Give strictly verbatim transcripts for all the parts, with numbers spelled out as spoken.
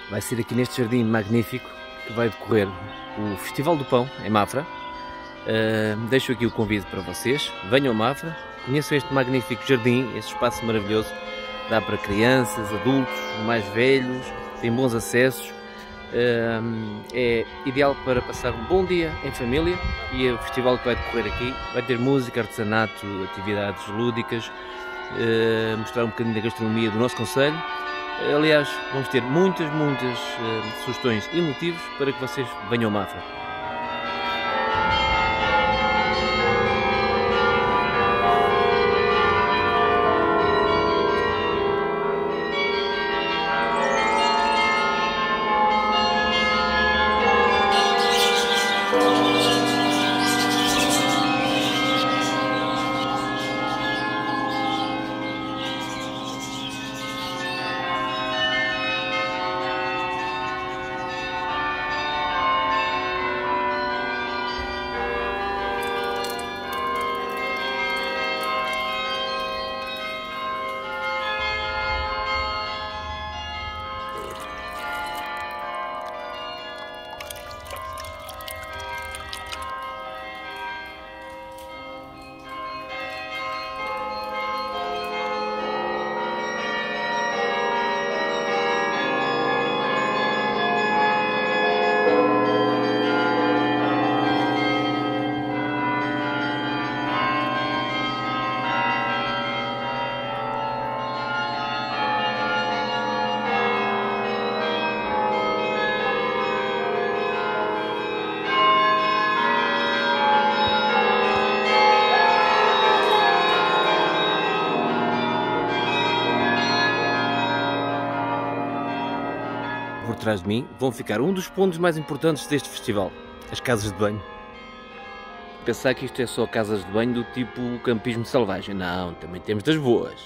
Vai ser aqui neste jardim magnífico que vai decorrer o Festival do Pão, em Mafra. Uh, deixo aqui o convite para vocês, venham a Mafra, conheçam este magnífico jardim, este espaço maravilhoso, dá para crianças, adultos, mais velhos, tem bons acessos, uh, é ideal para passar um bom dia em família. E o festival que vai decorrer aqui vai ter música, artesanato, atividades lúdicas, uh, mostrar um bocadinho da gastronomia do nosso concelho. Aliás, vamos ter muitas, muitas uh, sugestões e motivos para que vocês venham a Mafra. Por trás de mim vão ficar um dos pontos mais importantes deste festival, as casas de banho. Pensar que isto é só casas de banho do tipo campismo selvagem, não, também temos das boas.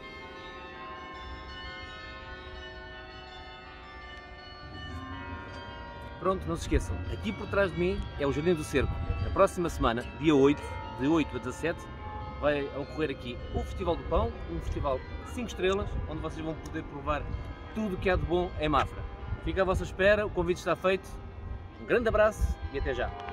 Pronto, não se esqueçam, aqui por trás de mim é o Jardim do Cerco. Na próxima semana, dia oito, de oito a dezassete, vai ocorrer aqui o Festival do Pão, um festival cinco estrelas, onde vocês vão poder provar tudo o que há de bom em Mafra. Fica à vossa espera, o convite está feito. Um grande abraço e até já!